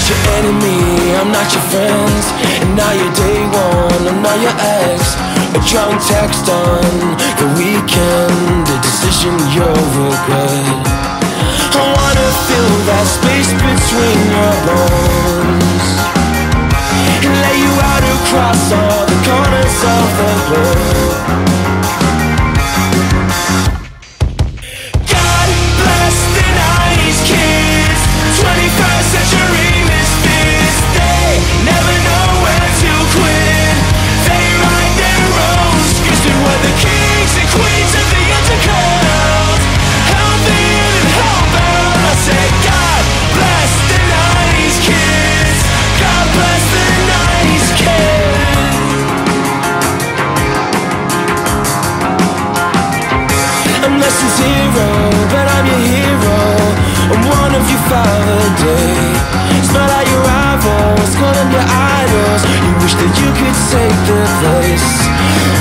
your enemy, I'm not your friend. And now you're day one, I'm not your ex. A drunk text on the weekend, a decision you'll regret. I wanna fill that space between your bones and lay you out across all the corners of the globe. God bless the 90's kids, 21st century misfits. They never know when to quit. They write their own scripts, and we're the kings and queens of the interconnect. Healthy and hellbound, I said God bless the 90's kids. God bless the 90's kids. I'm less than zero, but I'm your hero. I'm one of your 5 a day. Smile at your rivals, call them your idols. You wish that you could take their place.